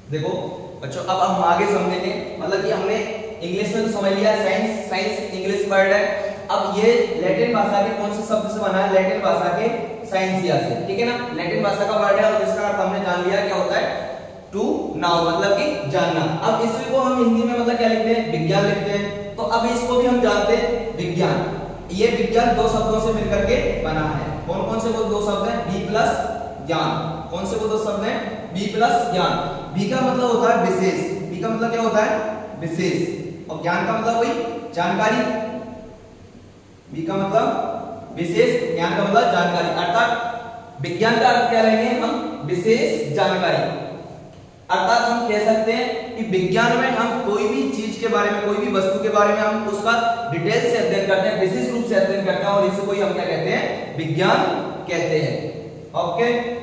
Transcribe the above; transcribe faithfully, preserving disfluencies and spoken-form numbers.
देखो बच्चों अब हम आगे समझेंगे, मतलब कि हमने इंग्लिश में तो समझ लिया, साइंस साइंस इंग्लिश वर्ड है। अब ये लैटिन भाषा के कौन से शब्द से बना है? लैटिन भाषा के साइंसिया से, ठीक है ना। लैटिन भाषा का वर्ड है और जिसका अर्थ हमने जान लिया क्या होता है, टू नाउ, मतलब कि जानना। अब इसी को हम हिंदी में मतलब क्या लिखते हैं? विज्ञान लिखते हैं। तो अब इसको भी हम जानते हैं विज्ञान। ये विज्ञान दो शब्दों से मिलकर के बना है। कौन कौन से वो दो शब्द हैं? बी प्लस ज्ञान। कौन से वो दो शब्द हैं? बी प्लस ज्ञान। बी का मतलब होता है विशेष, बी का मतलब क्या होता है? विशेष, और ज्ञान का मतलब वही जानकारी। बी का मतलब विशेष, ज्ञान का मतलब जानकारी, अर्थात विज्ञान का अर्थ क्या लेंगे हम? विशेष जानकारी। अर्थात हम कह सकते हैं कि विज्ञान में हम कोई भी चीज के बारे में, कोई भी वस्तु के बारे में हम उसका डिटेल से अध्ययन करते हैं, विशेष रूप से अध्ययन करते हैं, और इसे कोई हम क्या कहते हैं? विज्ञान कहते हैं। ओके।